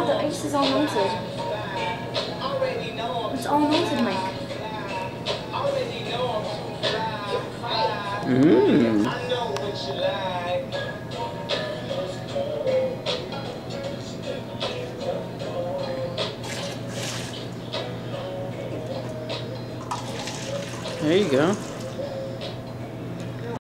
the ice is all melted. It's all melted, Mike. Mmm. There you go.